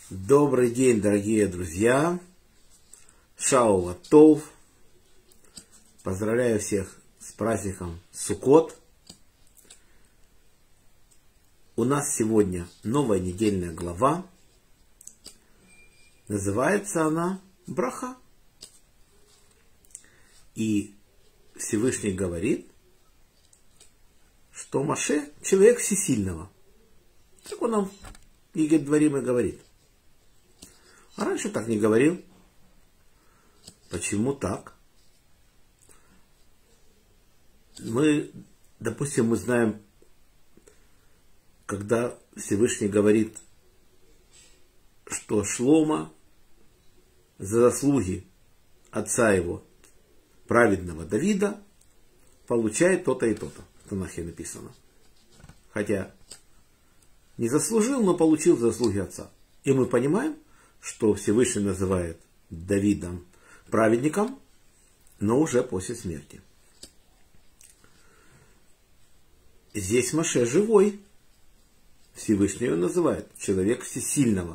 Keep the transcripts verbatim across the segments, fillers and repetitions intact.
Добрый день, дорогие друзья! Шау Латов! Поздравляю всех с праздником Суккот! У нас сегодня новая недельная глава. Называется она Браха. И Всевышний говорит, что Моше человек всесильного. Так он нам Игет Дворим и говорит. А раньше так не говорил. Почему так? Мы, допустим, мы знаем, когда Всевышний говорит, что Шломо за заслуги отца его, праведного Давида, получает то-то и то-то. В Танахе написано. Хотя не заслужил, но получил заслуги отца. И мы понимаем, что Всевышний называет Давидом праведником, но уже после смерти. Здесь Моше живой. Всевышний его называет человек всесильного.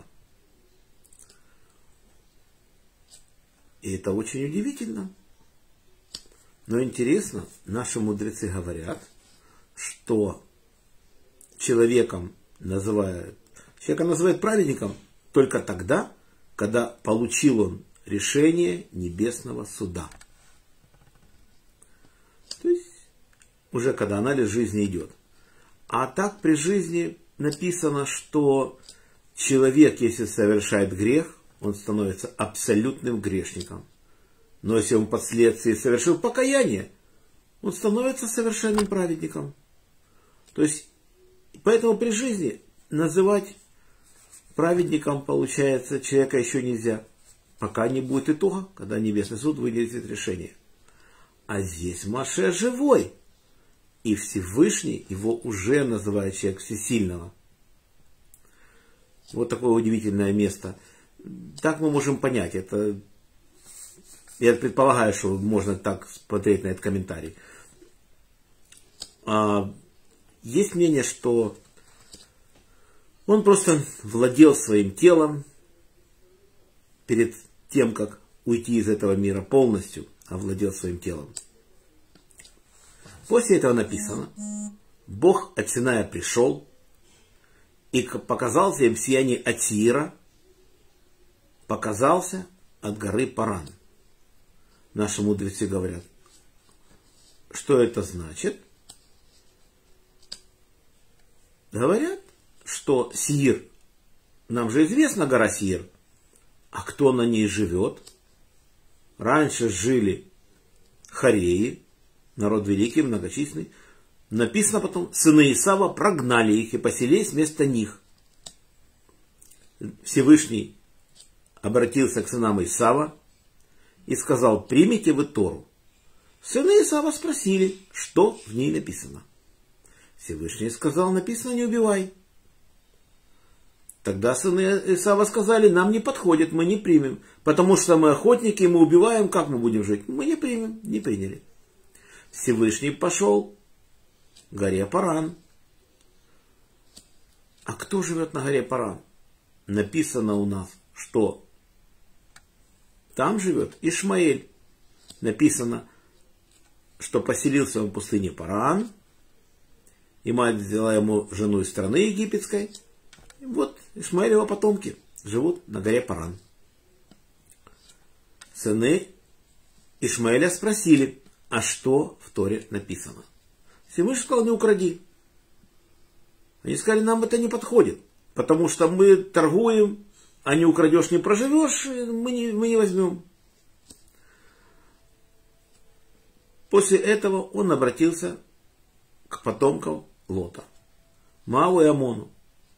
И это очень удивительно. Но интересно, наши мудрецы говорят, что человеком называют, человека называют праведником только тогда, когда получил он решение небесного суда. То есть, уже когда анализ жизни идет. А так при жизни написано, что человек, если совершает грех, он становится абсолютным грешником. Но если он впоследствии совершил покаяние, он становится совершенным праведником. То есть, поэтому при жизни называть праведником, получается, человека еще нельзя, пока не будет итога, когда Небесный суд вынесет решение. А здесь Моше живой. И Всевышний его уже называет человек всесильного. Вот такое удивительное место. Так мы можем понять. Это, я предполагаю, что можно так смотреть на этот комментарий. А, есть мнение, что он просто владел своим телом перед тем, как уйти из этого мира полностью, овладел своим телом. После этого написано, Бог от Синая пришел и показался им в сиянии от Сиира, показался от горы Паран. Наши мудрецы говорят, что это значит? Говорят, что Сиир, нам же известна гора Сиир, а кто на ней живет? Раньше жили хореи, народ великий, многочисленный. Написано потом, сыны Исава прогнали их и поселились вместо них. Всевышний обратился к сынам Исава и сказал, примите вы Тору. Сыны Исава спросили, что в ней написано. Всевышний сказал, написано, не убивай. Тогда сыны Исава сказали, нам не подходит, мы не примем. Потому что мы охотники, мы убиваем, как мы будем жить? Мы не примем, не приняли. Всевышний пошел к горе Паран. А кто живет на горе Паран? Написано у нас, что там живет Ишмаэль. Написано, что поселился он в пустыне Паран. И мать взяла ему жену из страны египетской. И вот Ишмаэль и его потомки живут на горе Паран. Сыны Ишмаэля спросили, а что в Торе написано? Всевышний сказал, не укради. Они сказали, нам это не подходит, потому что мы торгуем, а не украдешь, не проживешь, мы не, мы не возьмем. После этого он обратился к потомкам Лота, Моаву и Амону.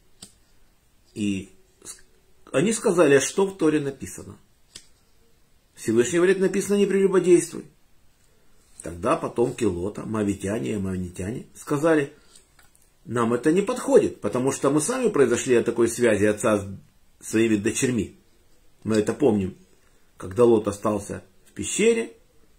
И они сказали, а что в Торе написано? Всевышний говорит, написано, не прелюбодействуй. Тогда потомки Лота, моавитяне и аммонитяне, сказали, нам это не подходит, потому что мы сами произошли от такой связи отца с своими дочерьми. Мы это помним, когда Лот остался в пещере,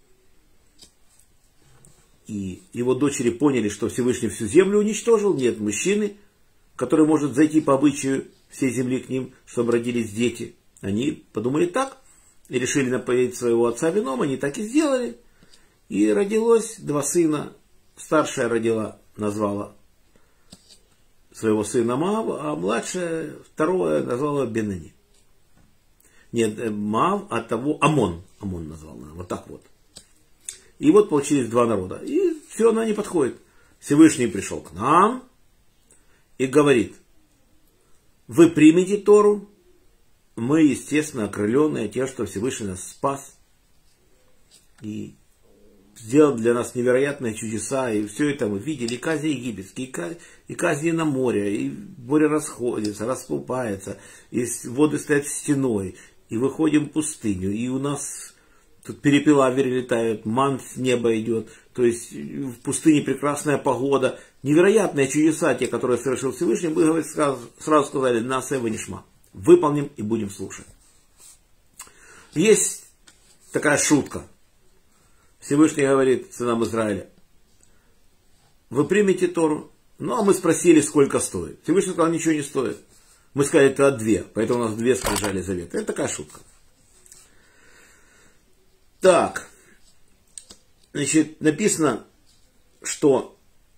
и его дочери поняли, что Всевышний всю землю уничтожил, нет мужчины, который может зайти по обычаю всей земли к ним, чтобы родились дети. Они подумали так и решили напоить своего отца вином, они так и сделали. И родилось два сына. Старшая родила, назвала своего сына Мав, а младшая, второе, назвала Бенани. Нет, Мав, а того Амон. Амон назвал, вот так вот. И вот получились два народа. И все, она не подходит. Всевышний пришел к нам и говорит: вы примете Тору. Мы, естественно, окрыленные тем, что Всевышний нас спас. И сделал для нас невероятные чудеса. И все это мы видели. И казни египетские, и казни, и казни на море. И море расходится, расступается. И воды стоят стеной. И выходим в пустыню. И у нас тут перепела летают, ман с неба идет. То есть в пустыне прекрасная погода. Невероятные чудеса, те, которые совершил Всевышний. Мы, говорит, сразу, сразу сказали: нас эва нишма. Выполним и будем слушать. Есть такая шутка. Всевышний говорит сынам Израиля: вы примете Тору? Ну, а мы спросили, сколько стоит. Всевышний сказал: ничего не стоит. Мы сказали: это две, поэтому у нас две скрижали завета. Это такая шутка. Так, значит, написано, что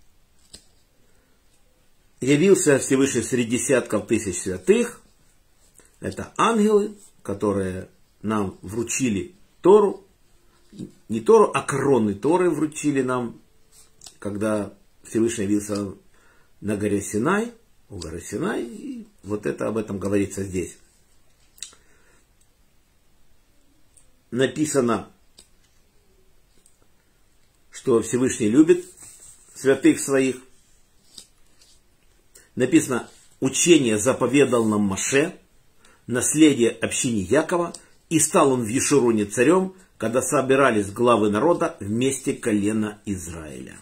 явился Всевышний среди десятков тысяч святых. Это ангелы, которые нам вручили Тору. Не Тору, а кроны Торы вручили нам, когда Всевышний явился на горе Синай, у горы Синай. И вот это об этом говорится здесь. Написано, что Всевышний любит святых своих. Написано: учение заповедал нам Моше, наследие общине Якова, и стал он в Ешуруне царем, когда собирались главы народа вместе колена Израиля.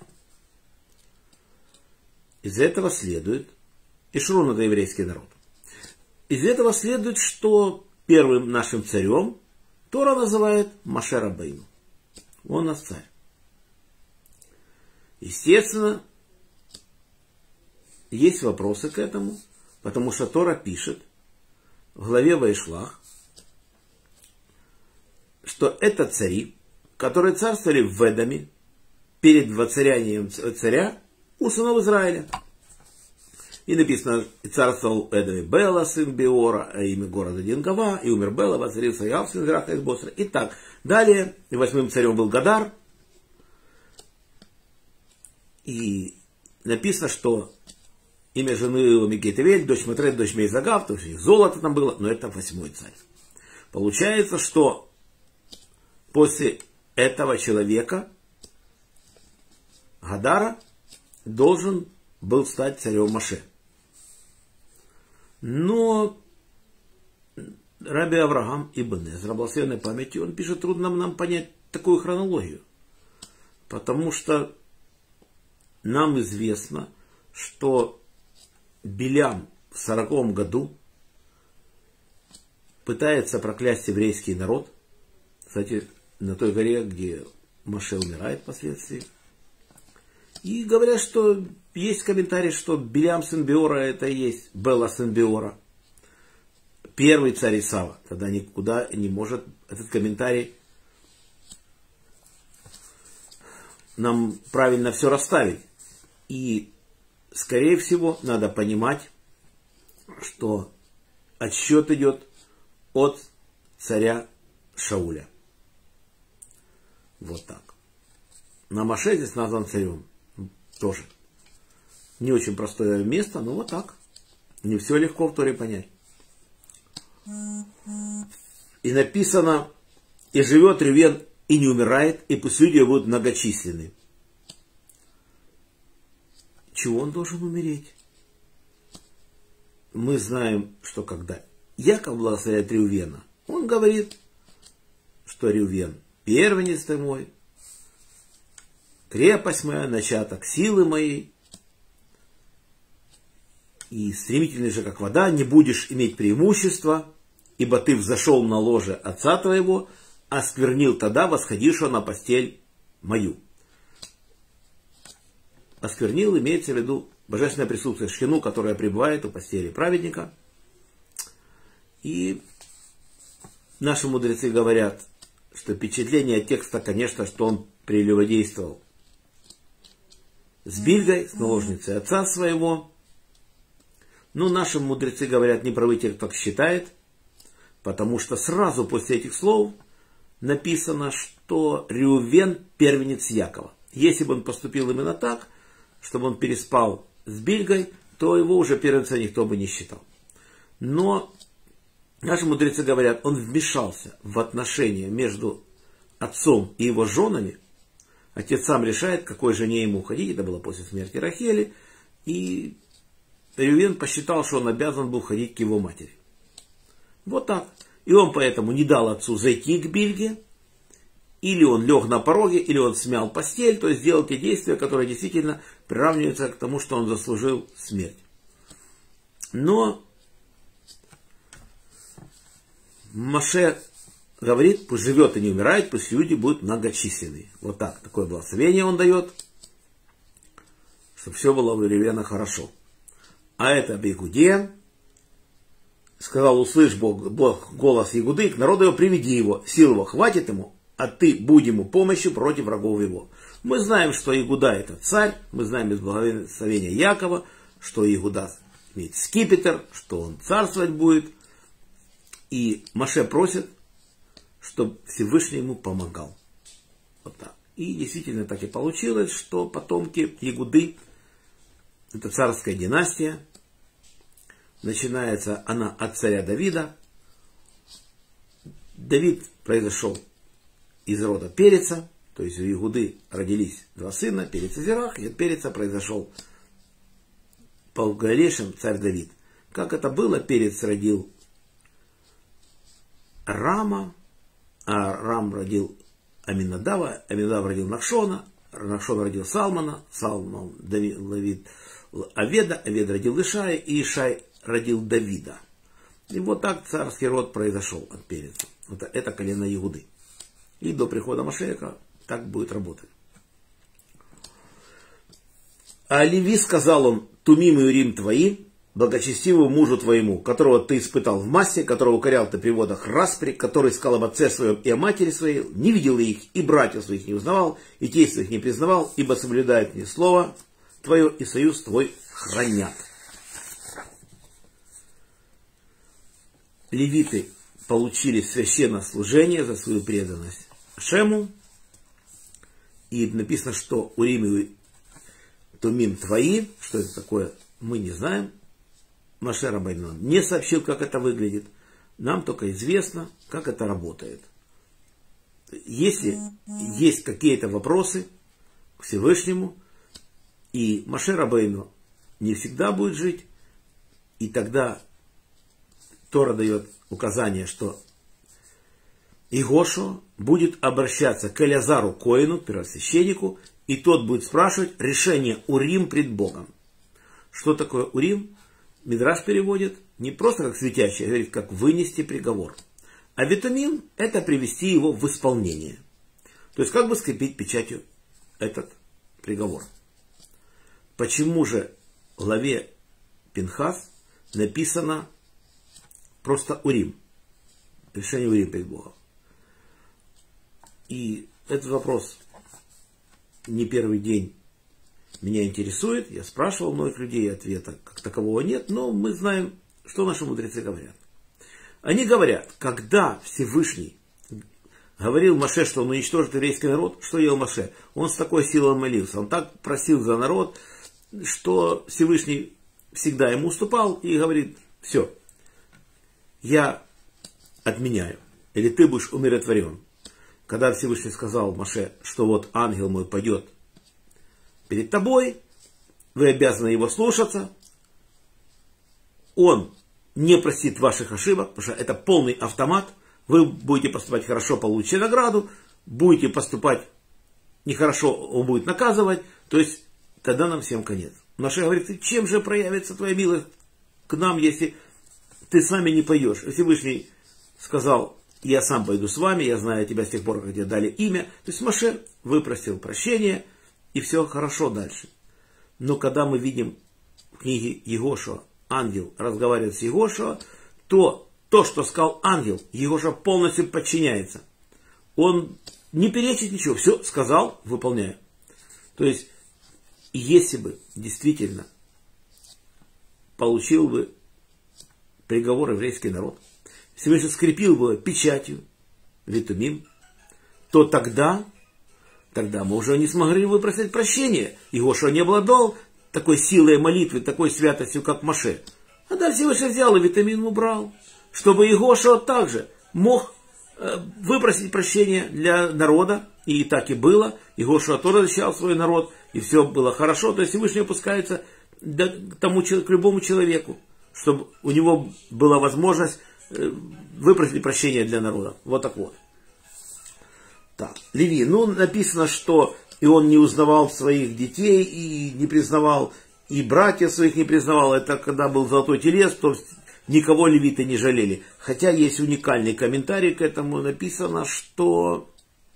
Из этого следует, Ешурун — это еврейский народ, из этого следует, что первым нашим царем Тора называет Моше Рабейну. Он наш царь. Естественно, есть вопросы к этому, потому что Тора пишет в главе Ваишлах, что это цари, которые царствовали в Эдоме перед воцарянием царя у сынов Израиля. И написано: царствовал в Эдоме Бела, сын Беора, а имя города Дингава, и умер Бела, воцарился Яв, сын Зераха из Босра. И так далее. И восьмым царем был Гадар. И написано, что имя жены его Мегетевель, дочь Матрет, дочь Мейзагав, то есть золото там было, но это восьмой царь. Получается, что после этого человека, Гадара, должен был стать царем Моше. Но Раби Авраам ибн Эзра, благословенной памяти, он пишет: трудно нам понять такую хронологию. Потому что нам известно, что Билям в сороковом году пытается проклясть еврейский народ. Кстати, на той горе, где Моше умирает впоследствии. И говорят, что есть комментарий, что Билям сын Беора — это и есть Бела сын Беора. Первый царь Исава. Тогда никуда не может этот комментарий нам правильно все расставить. И, скорее всего, надо понимать, что отсчет идет от царя Шауля. Вот так. На Моше здесь назван царем. Тоже. Не очень простое место, но вот так. Не все легко в Торе понять. И написано: и живет Ревен, и не умирает, и пусть люди будут многочисленны. Чего он должен умереть? Мы знаем, что когда Яков благословляет Ревена, он говорит, что Ревен — первенец ты мой, крепость моя, начаток силы моей, и стремительный же, как вода, не будешь иметь преимущества, ибо ты взошел на ложе отца твоего, осквернил тогда восходившего на постель мою. Осквернил, имеется в виду божественное присутствие, шхину, которая пребывает у постели праведника. И наши мудрецы говорят, что впечатление текста, конечно, что он прелюбодействовал с Бильгой, с наложницей отца своего. Но наши мудрецы говорят, не правы те, кто так считает, потому что сразу после этих слов написано, что Реувен первенец Якова. Если бы он поступил именно так, чтобы он переспал с Бильгой, то его уже первенца никто бы не считал. Но наши мудрецы говорят, он вмешался в отношения между отцом и его женами. Отец сам решает, какой жене ему уходить. Это было после смерти Рахели. И Реувен посчитал, что он обязан был ходить к его матери. Вот так. И он поэтому не дал отцу зайти к Бильге. Или он лег на пороге, или он смял постель. То есть сделал те действия, которые действительно приравниваются к тому, что он заслужил смерть. Но Моше говорит, пусть живет и не умирает, пусть люди будут многочисленные. Вот так. Такое благословение он дает, чтобы все было у Реувена хорошо. А это об Ягуде. Сказал, услышь Бог, Бог голос Ягуды, к народу его приведи его, сил его хватит ему, а ты будь ему помощью против врагов его. Мы знаем, что Ягуда это царь, мы знаем из благословения Якова, что Ягуда имеет скипетр, что он царствовать будет. И Моше просит, чтобы Всевышний ему помогал. Вот так. И действительно так и получилось, что потомки Ягуды, это царская династия, начинается она от царя Давида. Давид произошел из рода Переца, то есть у Ягуды родились два сына, Перец и Зерах, и от Переца произошел по дальнейшему царь Давид. Как это было, Перец родил Рама, а Рам родил Аминадава, Аминадав родил Нахшона, Нахшон родил Салмана, Салман Давид, Давид Аведа, Авед родил Ишая, и Ишай родил Давида. И вот так царский род произошел от Переца. Это, это колено Ягуды. И до прихода Машеха так будет работать. А Леви сказал он, Тумим и Урим твои, благочестивому мужу твоему, которого ты испытал в массе, которого укорял ты при водах распри, который искал об отце своем и о матери своей, не видел их, и братьев своих не узнавал, и тесть своих не признавал, ибо соблюдает мне слово твое, и союз твой хранят. Левиты получили священнослужение за свою преданность Шему. И написано, что Урим и Тумим твои, что это такое, мы не знаем. Моше Рабейну не сообщил, как это выглядит. Нам только известно, как это работает. Если есть какие-то вопросы к Всевышнему, и Моше Рабейну не всегда будет жить, и тогда Тора дает указание, что Игошо будет обращаться к Элязару Коину, первосвященнику, и тот будет спрашивать решение Урим пред Богом. Что такое Урим? Мидраш переводит не просто как светящий, а говорит, как вынести приговор. А Витумим – это привести его в исполнение. То есть, как бы скрепить печатью этот приговор. Почему же в главе Пинхас написано просто Урим? Решение Урим перед Богом. И этот вопрос не первый день меня интересует. Я спрашивал многих людей, ответа как такового нет, но мы знаем, что наши мудрецы говорят. Они говорят, когда Всевышний говорил Моше, что он уничтожит еврейский народ, что делал Моше? Он с такой силой молился, он так просил за народ, что Всевышний всегда ему уступал и говорит, все, я отменяю, или ты будешь умиротворен. Когда Всевышний сказал Моше, что вот ангел мой пойдет перед тобой, вы обязаны его слушаться, он не простит ваших ошибок, потому что это полный автомат, вы будете поступать хорошо, получите награду, будете поступать нехорошо, он будет наказывать, то есть тогда нам всем конец. Моше говорит, чем же проявится твоя милость к нам, если ты с нами не пойдешь? Всевышний сказал, я сам пойду с вами, я знаю тебя с тех пор, как тебе дали имя. То есть Моше выпросил прощение, и все хорошо дальше. Но когда мы видим в книге Егошуа, ангел разговаривает с Егошуа, то то, что сказал ангел, Егоша полностью подчиняется. Он не перечит ничего, все сказал, выполняю. То есть, если бы действительно получил бы приговор еврейский народ, если бы скрепил бы печатью, витумим, то тогда, тогда мы уже не смогли бы просить прощения. Егоша не обладал такой силой молитвы, такой святостью, как Моше. А да, Всевышний взял и витамин убрал, чтобы Егоша также мог э, выпросить прощения для народа. И так и было. Егоша тоже защищал свой народ, и все было хорошо. То есть Всевышний опускается к, тому, к любому человеку, чтобы у него была возможность э, выпросить прощения для народа. Вот так вот. Так, Леви. Ну, написано, что и он не узнавал своих детей, и не признавал, и братьев своих не признавал. Это когда был золотой телец, то никого левиты не жалели. Хотя есть уникальный комментарий к этому. Написано, что...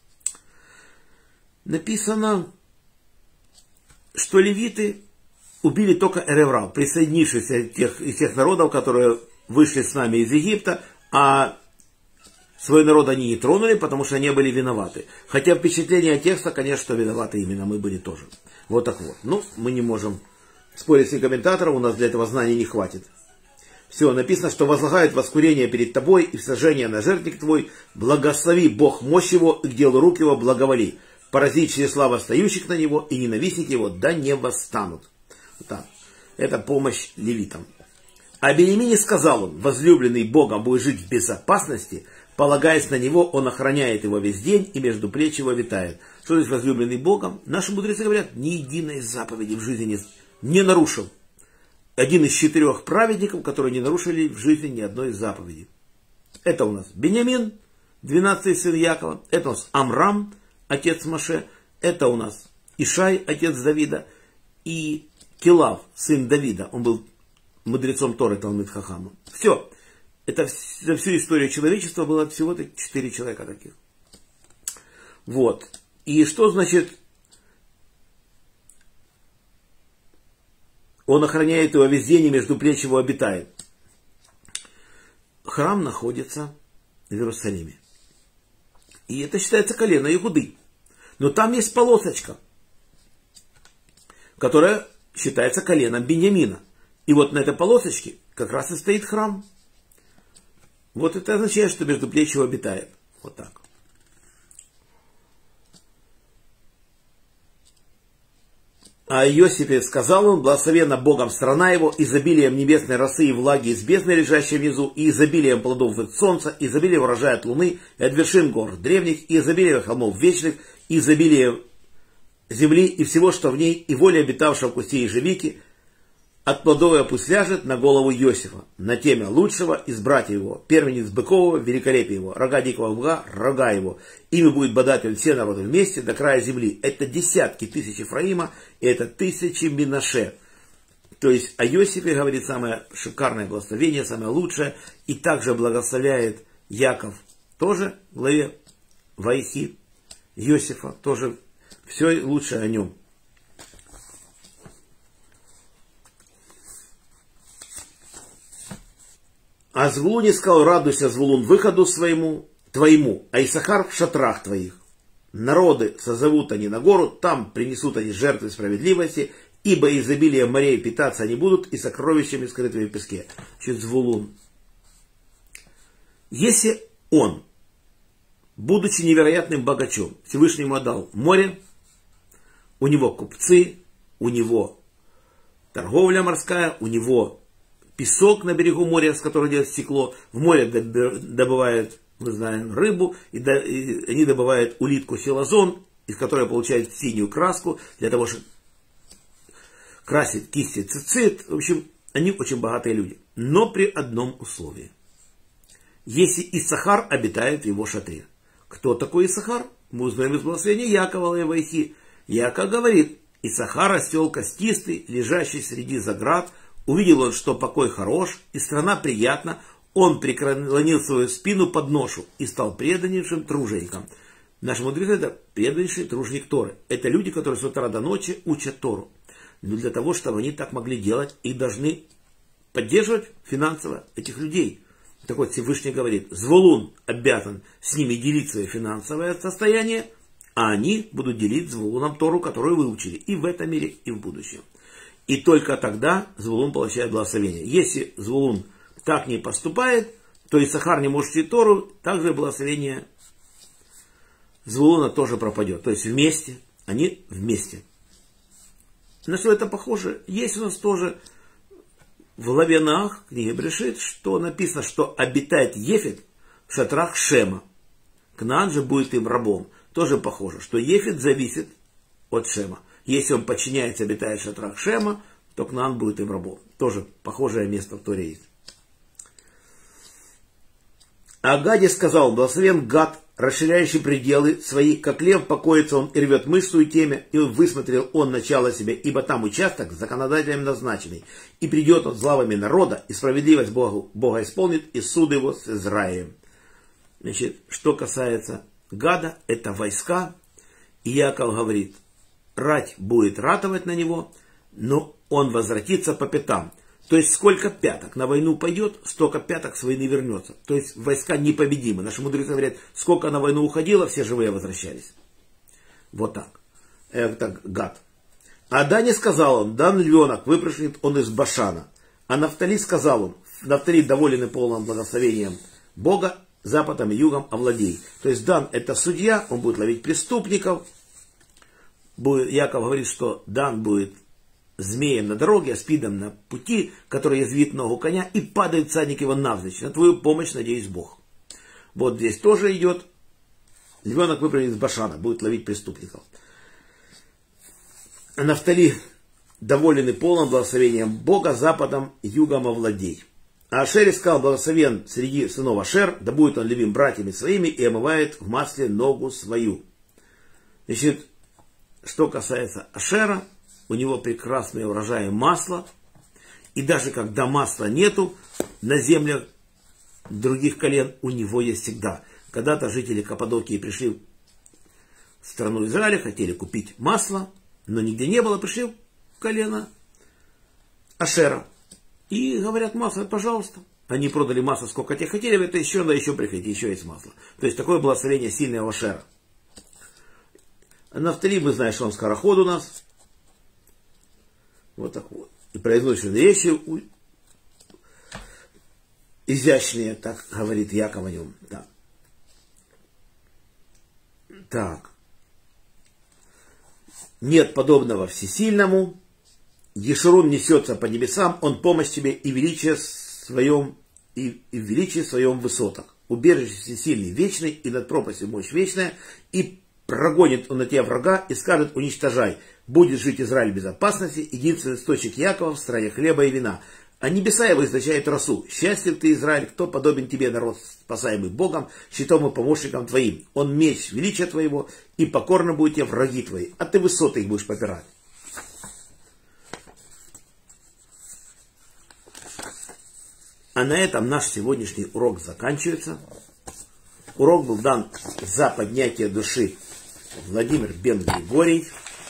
Написано, что левиты убили только Эреврав, присоединившихся тех, из тех народов, которые вышли с нами из Египта, а свой народ они не тронули, потому что они были виноваты. Хотя впечатление текста, конечно, что виноваты именно мы были тоже. Вот так вот. Ну, мы не можем спорить с комментатором, у нас для этого знаний не хватит. Все, написано, что возлагают воскурение перед тобой и сожжение на жертвенник твой. Благослови Бог мощь его и к делу рук его благоволи. Порази числа восстающих на него, и ненавистники его да не восстанут. Вот так. Это помощь левитам. А Беньямине сказал он: возлюбленный Богом будет жить в безопасности, полагаясь на него, он охраняет его весь день, и между плеч его витает. Что здесь возлюбленный Богом? Наши мудрецы говорят, ни единой заповеди в жизни не, не нарушил. Один из четырех праведников, которые не нарушили в жизни ни одной из заповедей. Это у нас Беньямин, двенадцатый сын Якова. Это у нас Амрам, отец Моше. Это у нас Ишай, отец Давида. И Килав, сын Давида. Он был мудрецом Торы, Талмид Хахама. Все. Это за всю историю человечества было всего-то четыре человека таких. Вот. И что значит... Он охраняет его весь день, и между плеч его обитает. Храм находится в Иерусалиме. И это считается колено Иуды. Но там есть полосочка, которая считается коленом Беньямина. И вот на этой полосочке как раз и стоит храм. Вот это означает, что между плеч его обитает. Вот так. А Иосифе сказал он: благословенна Богом страна его, изобилием небесной росы и влаги из бездны, лежащей внизу, и изобилием плодов от солнца, изобилием урожая от луны, и от вершин гор древних, и изобилием холмов вечных, и изобилием земли и всего, что в ней, и воля обитавшего в кусте ежевики, от плодовой пусть ляжет на голову Иосифа, на темя лучшего из братьев его, первенец быкового, великолепие его, рога дикого быка, рога его. Ими будет бодатель все народы вместе до края земли. Это десятки тысяч Ефраима, и это тысячи Минаше. То есть о Иосифе говорит самое шикарное благословение, самое лучшее. И также благословляет Яков тоже в главе Ваихи Иосифа, тоже все лучшее о нем. А Звулуне сказал: радуйся, Звулун, выходу своему, твоему, а Исахар в шатрах твоих. Народы созовут они на гору, там принесут они жертвы справедливости, ибо изобилие морей питаться они будут, и сокровищами, скрытыми в песке. Значит, Звулун. Если он, будучи невероятным богачом, Всевышний ему отдал море, у него купцы, у него торговля морская, у него песок на берегу моря, с которого делают стекло. В море добывают, мы знаем, рыбу, и, до, и они добывают улитку силазон, из которой получают синюю краску, для того, чтобы красить кисти цицит. В общем, они очень богатые люди. Но при одном условии. Если Исахар обитает в его шатре. Кто такой Исахар? Мы узнаем из благословения Якова и Ваихи. Яков говорит: Исахар осел костистый, лежащий среди заград. Увидел он, что покой хорош, и страна приятна, он преклонил свою спину под ношу и стал преданнейшим тружеником. Наши мудрецы — это преданнейший труженик Торы. Это люди, которые с утра до ночи учат Тору. Но для того, чтобы они так могли делать, их должны поддерживать финансово этих людей. Так вот, Всевышний говорит, Звулун обязан с ними делить свое финансовое состояние, а они будут делить с Звулуном Тору, которую выучили и в этом мире, и в будущем. И только тогда Звулун получает благословение. Если Звулун так не поступает, то Исахар не может учить Тору, также благословение Звулуна тоже пропадет. То есть вместе, они вместе. На что это похоже? Есть у нас тоже в главе Ноах, книге Брешит, что написано, что обитает Ефет в шатрах Шема. Кнаан же будет им рабом. Тоже похоже, что Ефет зависит от Шема. Если он подчиняется, обитает в шатрах Шема, то Кнаан будет им рабом. Тоже похожее место в Торе есть. А Гаде сказал, благословен Гад, расширяющий пределы свои, как лев покоится он и рвет мышь свою теме, и высмотрел он начало себе, ибо там участок законодателем назначенный, и придет он с главами народа, и справедливость Богу, Бога исполнит, и суд его с Израилем. Значит, что касается Гада, это войска, и Яков говорит, рать будет ратовать на него, но он возвратится по пятам. То есть, сколько пяток на войну пойдет, столько пяток с войны вернется. То есть, войска непобедимы. Наши мудрецы говорят, сколько на войну уходило, все живые возвращались. Вот так. Это Гад. А Дане сказал он, дан львенок, выпрыгнет он из Башана. А Нафтали сказал он, Нафтали доволен и полным благословением Бога, западом и югом овладей. То есть, Дан это судья, он будет ловить преступников. Яков говорит, что Дан будет змеем на дороге, аспидом на пути, который язвит ногу коня, и падает всадник его навзничь. На твою помощь, надеюсь, Бог. Вот здесь тоже идет. Львенок выпрыгнет из Башана, будет ловить преступников. А Нафтали доволен и полным благословением Бога, западом и югом овладей. А Ашер искал благословен среди сынов Ашер, да будет он любим братьями своими, и омывает в масле ногу свою. Значит, что касается Ашера, у него прекрасные урожаи масла. И даже когда масла нету, на землях других колен у него есть всегда. Когда-то жители Каппадокии пришли в страну Израиля, хотели купить масло, но нигде не было, пришли в колено Ашера. И говорят, масло, пожалуйста. Они продали масло, сколько те хотели, говорят, еще, да еще приходите, еще есть масло. То есть такое благословение сильного Ашера. Нафтали, мы знаем, что он скороход у нас. Вот так вот. И произносят речи изящные, так говорит Яков о нем. Да. Так. Нет подобного всесильному. Ешурун несется по небесам, он помощь тебе и величие своем, и, и в величии своем высотах. Убежище всесильный вечный, и над пропастью мощь вечная, и прогонит он на тебя врага и скажет, уничтожай. Будет жить Израиль в безопасности, единственный источник Якова в стране хлеба и вина. А небеса его источают росу. Счастлив ты, Израиль, кто подобен тебе, народ, спасаемый Богом, щитом и помощником твоим. Он меч величия твоего, и покорно будут тебе враги твои, а ты высоты их будешь попирать. А на этом наш сегодняшний урок заканчивается. Урок был дан за поднятие души Владимир бен Григорий,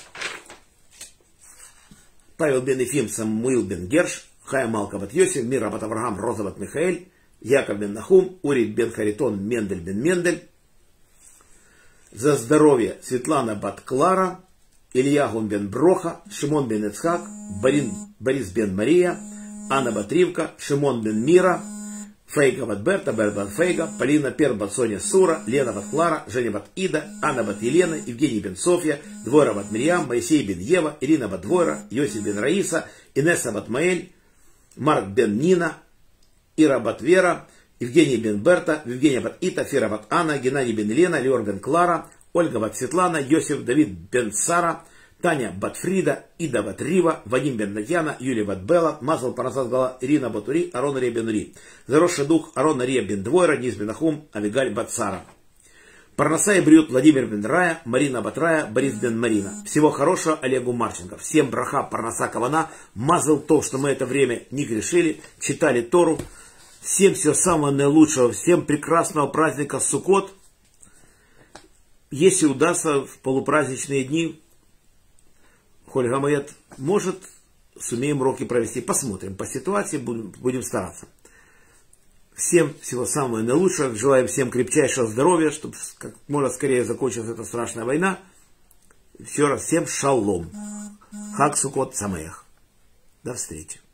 Павел бен Ефим, Самуил бен Герш, Хая Малка бат Йосиф, Мира бат Авраам, Роза бат Михаэль, Яков бен Нахум, Урик бен Харитон, Мендель бен Мендель. За здоровье Светлана бат Клара, Ильягун бен Броха, Шимон бен Ицхак, Борис бен Мария, Анна бат Ривка, Шимон бен Мира, Фейга бат Берта, Берт бат Фейга, Полина Пер бат Соня Сура, Лена бат Клара, Женя бат Ида, Анна бат Елена, Евгений бен Софья, Двойра бат Мирьям, Моисей бен Ева, Ирина бат Двойра, Йосиф бен Раиса, Инесса бат Маэль, Марк бен Нина, Ира бат Вера, Евгений бен Берта, Евгения бат Ита, Фера бат Анна, Геннадий бен Елена, Леор бен Клара, Ольга бат Светлана, Йосиф Давид бен Сара, Таня бат Фрида, Ида бат Рива, Вадим бен Татьяна, Юлия бат Белла, Мазал Парасас Гала, Ирина бат Ури, Арон Ария бен Ури. Заросший дух Арон Ария бен Двойра, Низ бен Ахум, Авигаль бат Сара. Парнаса и Брют, Владимир бен Рая, Марина бат Рая, Борис бен Марина. Всего хорошего Олегу Марченко. Всем браха, Парнаса Кавана. Мазал то, что мы это время не грешили, читали Тору. Всем всего самого наилучшего, всем прекрасного праздника Суккот. Если удастся в полупраздничные дни, Хольга Моет, может, сумеем уроки провести. Посмотрим по ситуации, будем, будем стараться. Всем всего самого наилучшего. Желаем всем крепчайшего здоровья, чтобы как можно скорее закончилась эта страшная война. Еще раз всем шалом. Хаг Сукот Самеах. До встречи.